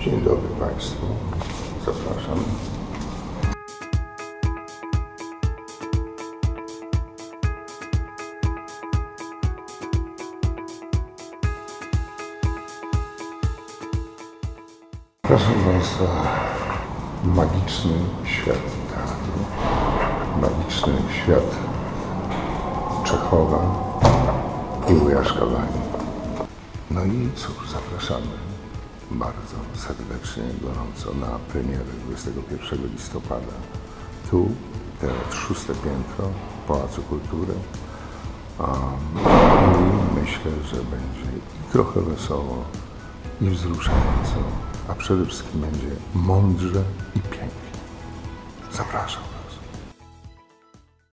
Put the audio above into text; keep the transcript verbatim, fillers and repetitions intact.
Dzień dobry Państwu. Zapraszam. Proszę Państwa, magiczny świat teatru, magiczny świat Czechowa i Łukasza Bani. No i cóż, zapraszamy bardzo serdecznie, gorąco na premierę dwudziestego pierwszego listopada. Tu, Teatr Szóste Piętro, Pałacu Kultury. Um, I myślę, że będzie i trochę wesoło, i wzruszająco, a przede wszystkim będzie mądrze i pięknie. Zapraszam.